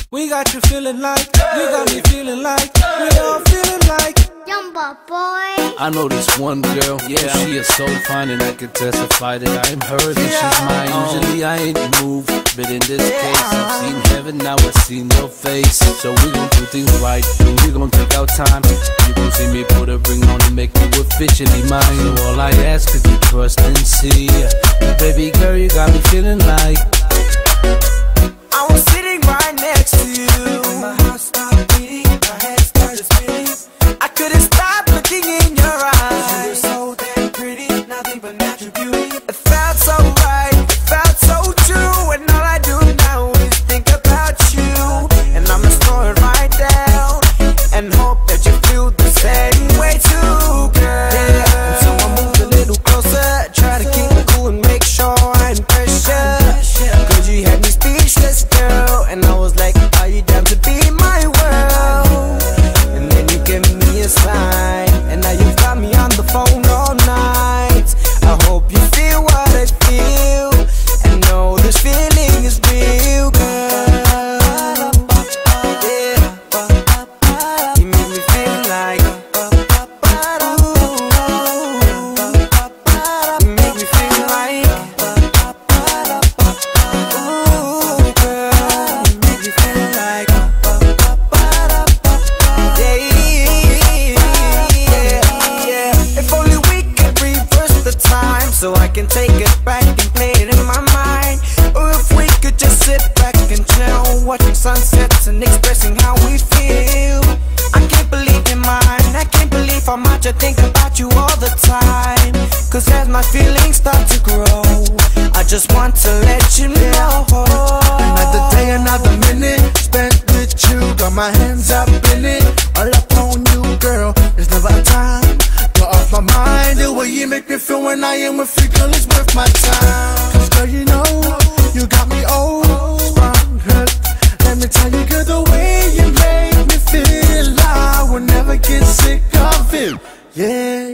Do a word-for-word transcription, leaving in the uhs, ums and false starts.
We got you feeling like, you got me feeling like, we all feeling like Jumbo boy. I know this one girl, yeah, she is so fine, and I can testify that I'm hers and she's mine. Usually I ain't moved, but in this case I've seen heaven, now I've seen your face. So we gon' do things right, and we gon' take our time. You gon' see me put a ring on and make you officially mine. So all I ask is you trust and see. Baby girl, you got me feeling like I was sitting right next to you. My heart started beating, my head started spinning. I couldn't stop looking in your eyes. You're so damn pretty, nothing but natural beauty. It felt so right, it felt so true, and all I do now is think about you. And I'ma slow it right down and hope that you feel the same way too, girl. Yeah. So I moved a little closer, try to keep it cool and make sure I ain't pressure. Cause you had me speechless, girl, and I was like, are you down to be my world? And then you gave me a sign, and now you've got me on the phone all night. I hope you feel what I feel, and know this feeling is real, girl. Yeah, you make me feel like, you make me feel like, ooh, girl, you make me feel like, if only we could reverse the time, so I can take it back and play it in my mind. Or if we could just sit back and chill, watching sunsets and expressing how we feel. I can't believe you're mine, I can't believe how much I think about you all the time. Cause as my feelings start to grow, I just want to let you know. Another day, another minute spent with you. Got my hands up in it, all up on you, girl. There's never a time, you're off my mind. The way you make me feel when I am with you, girl, is worth my time. Cause girl, you know, you got me old, sprung hurt. Let me tell you, girl, the way you make me feel, I will never get sick of it. Yeah.